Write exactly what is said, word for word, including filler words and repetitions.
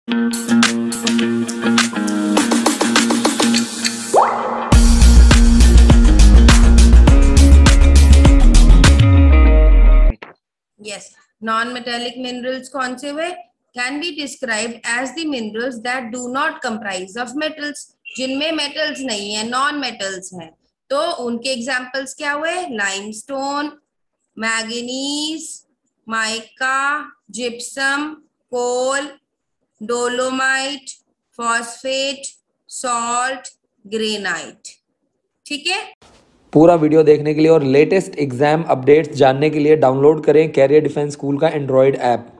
Yes, non metallic minerals कौन से हुए? Can be described as the minerals that do not comprise of metals, जिनमें metals नहीं है, नॉन मेटल्स हैं। तो उनके एग्जांपल्स क्या हुए? Limestone, manganese, mica, gypsum, coal, dolomite, phosphate, salt, granite. ठीक है। पूरा वीडियो देखने के लिए और लेटेस्ट एग्जाम अपडेट्स जानने के लिए डाउनलोड करें कैरियर डिफेंस स्कूल का एंड्रॉयड ऐप।